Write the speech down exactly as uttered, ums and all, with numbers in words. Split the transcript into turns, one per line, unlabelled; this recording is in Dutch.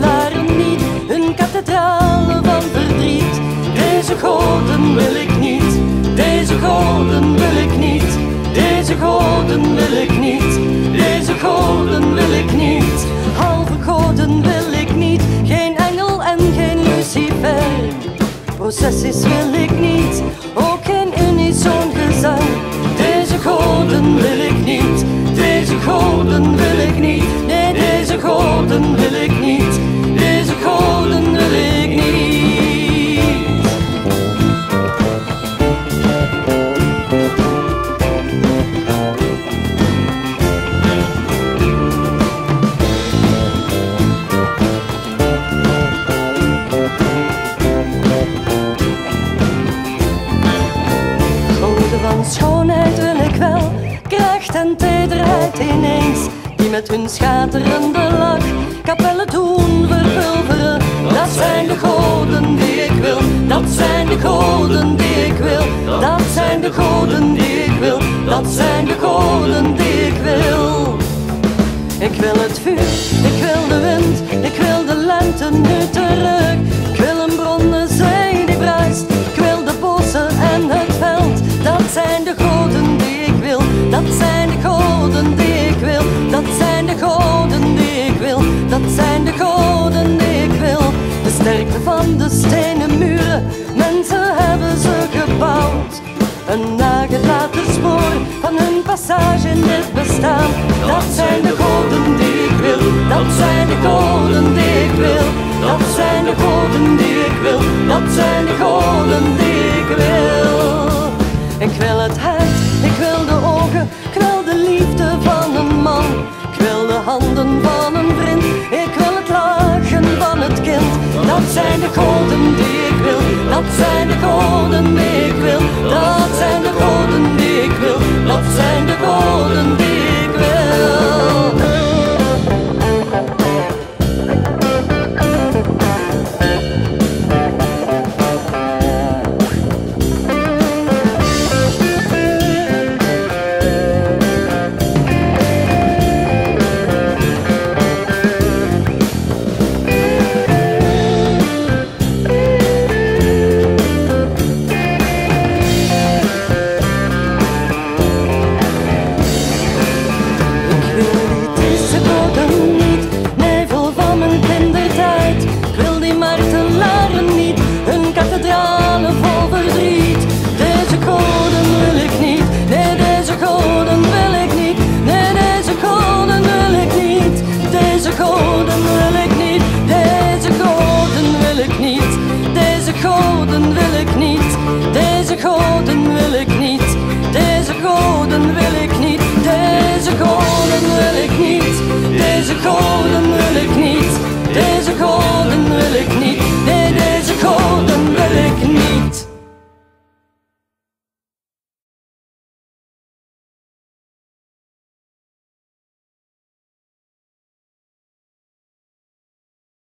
waren niet hun kathedralen van verdriet. Deze goden wil ik niet, deze goden wil ik niet, deze goden wil ik niet, deze goden wil ik niet. Halve goden wil ik niet, geen engel en geen Lucifer. Processies wil ik niet, ook geen unisoon gezang. Deze goden wil ik niet, deze goden wil ik niet, nee, deze goden wil ik niet, deze goden wil ik niet. Van schoonheid wil ik wel, kracht en tederheid ineens, die met hun schaterende lach kapellen doen verpulveren. Dat zijn de goden die ik wil, dat zijn de goden die ik wil, dat zijn de goden die ik wil, dat zijn de goden die ik wil. Ik wil het vuur, ik wil de wind, ik wil de lente nu terug. Ik wil een bronnen zee die bruist, ik wil de bossen en het veld. Dat zijn de goden die ik wil, dat zijn de goden die ik wil, dat zijn de goden die ik wil, dat zijn de goden die ik wil. De sterkte van de stenen muren, mensen hebben ze gebouwd. Een nagelaten spoor van hun passage in dit bestaan. Dat zijn de goden die ik wil, dat zijn de goden die ik wil, dat zijn de goden die ik wil, dat zijn de goden die ik wil. Ik wil het hart, ik wil de ogen, ik wil de liefde van een man. Ik wil de handen van een vriend, ik wil het lachen van het kind. Dat zijn de goden die